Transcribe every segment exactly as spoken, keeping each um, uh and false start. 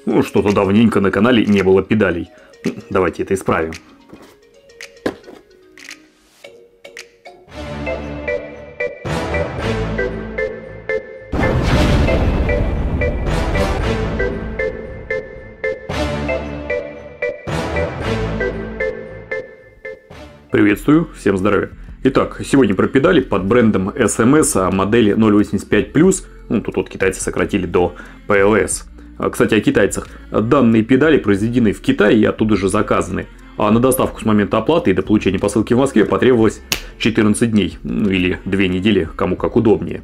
Ну, что-то давненько на канале не было педалей. Давайте это исправим. Приветствую, всем здравия. Итак, сегодня про педали под брендом эс эм эс модели ноль восемьдесят пять плюс. Ну, тут вот китайцы сократили до пи эл эс. Кстати, о китайцах. Данные педали произведены в Китае и оттуда же заказаны. А на доставку с момента оплаты и до получения посылки в Москве потребовалось четырнадцать дней. Ну, или две недели, кому как удобнее.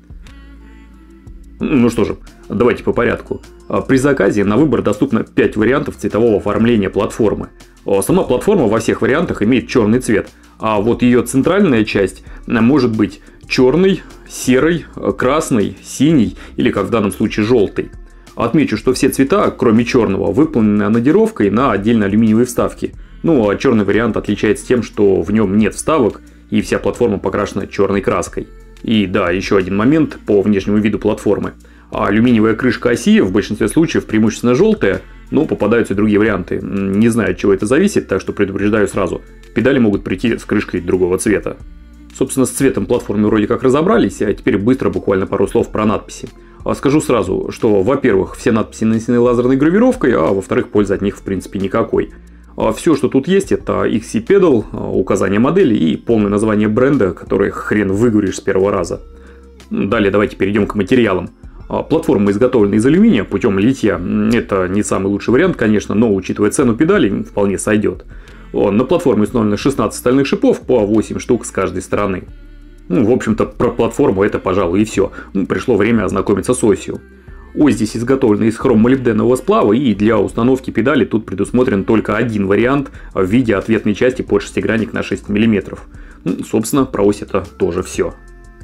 Ну что же, давайте по порядку. При заказе на выбор доступно пять вариантов цветового оформления платформы. Сама платформа во всех вариантах имеет черный цвет, а вот ее центральная часть может быть черный, серый, красный, синий или, как в данном случае, желтый. Отмечу, что все цвета, кроме черного, выполнены анодировкой на отдельно алюминиевые вставки. Ну а черный вариант отличается тем, что в нем нет вставок и вся платформа покрашена черной краской. И да, еще один момент по внешнему виду платформы. Алюминиевая крышка оси в большинстве случаев преимущественно желтая, но попадаются и другие варианты. Не знаю, от чего это зависит, так что предупреждаю сразу. Педали могут прийти с крышкой другого цвета. Собственно, с цветом платформы вроде как разобрались, а теперь быстро буквально пару слов про надписи. Скажу сразу, что, во-первых, все надписи нанесены лазерной гравировкой, а во-вторых, пользы от них в принципе никакой. Все, что тут есть, это икс си Pedal, указание модели и полное название бренда, которое хрен выговоришь с первого раза. Далее давайте перейдем к материалам. Платформа изготовлена из алюминия путем литья. Это не самый лучший вариант, конечно, но учитывая цену педалей, вполне сойдет. На платформе установлено шестнадцать стальных шипов по восемь штук с каждой стороны. Ну, в общем-то, про платформу это, пожалуй, и все. Пришло время ознакомиться с осью. Ось здесь изготовлена из хром-молибденового сплава, и для установки педали тут предусмотрен только один вариант в виде ответной части под шестигранник на шесть миллиметров. Ну, собственно, про ось это тоже все.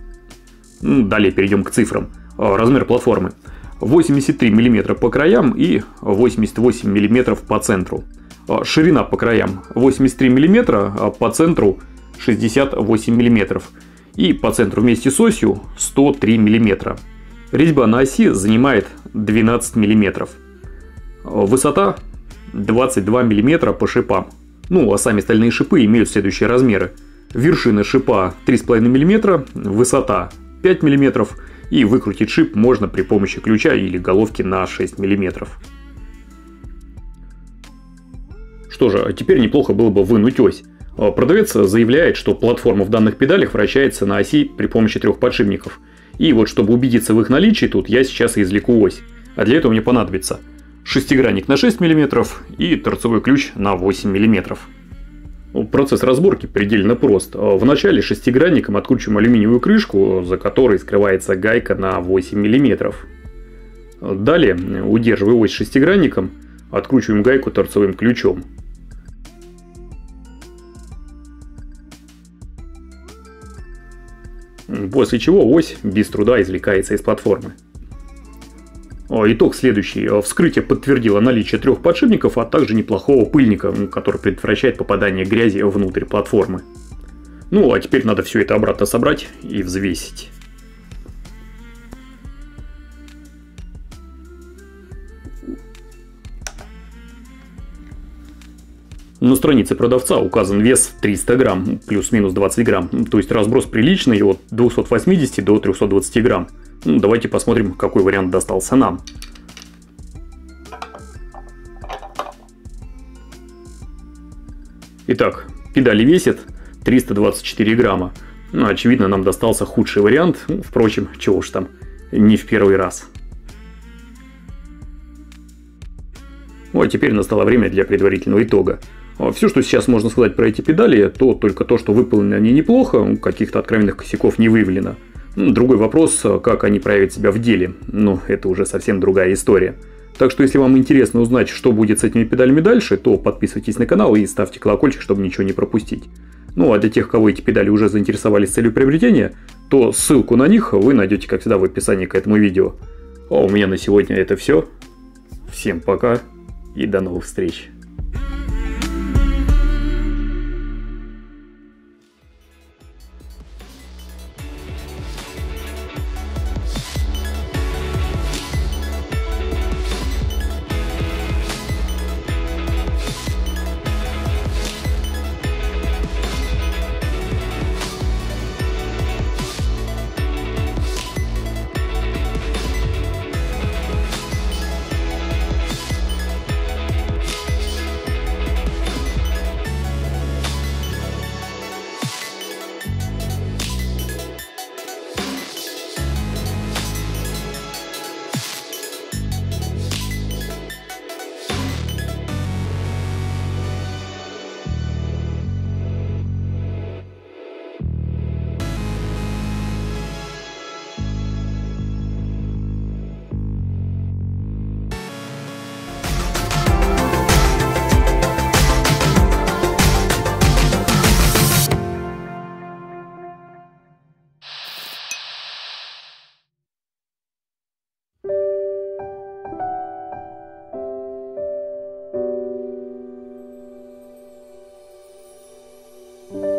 Далее перейдем к цифрам. Размер платформы восемьдесят три миллиметра по краям и восемьдесят восемь миллиметров по центру. Ширина по краям восемьдесят три миллиметра, а по центру шестьдесят восемь миллиметров. И по центру вместе с осью сто три миллиметра. Резьба на оси занимает двенадцать миллиметров. Высота двадцать два миллиметра по шипам. Ну, а сами стальные шипы имеют следующие размеры. Вершина шипа три с половиной миллиметра, высота пять миллиметров. И выкрутить шип можно при помощи ключа или головки на шесть миллиметров. Что же, теперь неплохо было бы вынуть ось. Продавец заявляет, что платформа в данных педалях вращается на оси при помощи трех подшипников. И вот, чтобы убедиться в их наличии, тут я сейчас и извлеку ось. А для этого мне понадобится шестигранник на шесть миллиметров и торцевой ключ на восемь миллиметров. Процесс разборки предельно прост. Вначале шестигранником откручиваем алюминиевую крышку, за которой скрывается гайка на восемь миллиметров. Далее, удерживая ось шестигранником, откручиваем гайку торцевым ключом. После чего ось без труда извлекается из платформы. Итог следующий. Вскрытие подтвердило наличие трех подшипников, а также неплохого пыльника, который предотвращает попадание грязи внутрь платформы. Ну а теперь надо все это обратно собрать и взвесить. На странице продавца указан вес триста грамм, плюс-минус двадцать грамм, то есть разброс приличный от двухсот восьмидесяти до трехсот двадцати грамм. Ну, давайте посмотрим, какой вариант достался нам. Итак, педали весят триста двадцать четыре грамма. Ну, очевидно, нам достался худший вариант. Впрочем, чего уж там, не в первый раз. Ну, а теперь настало время для предварительного итога. Все, что сейчас можно сказать про эти педали, то только то, что выполнены они неплохо, каких-то откровенных косяков не выявлено. Другой вопрос, как они проявят себя в деле. Ну, это уже совсем другая история. Так что, если вам интересно узнать, что будет с этими педалями дальше, то подписывайтесь на канал и ставьте колокольчик, чтобы ничего не пропустить. Ну, а для тех, кого эти педали уже заинтересовали с целью приобретения, то ссылку на них вы найдете, как всегда, в описании к этому видео. А у меня на сегодня это все. Всем пока и до новых встреч. Thank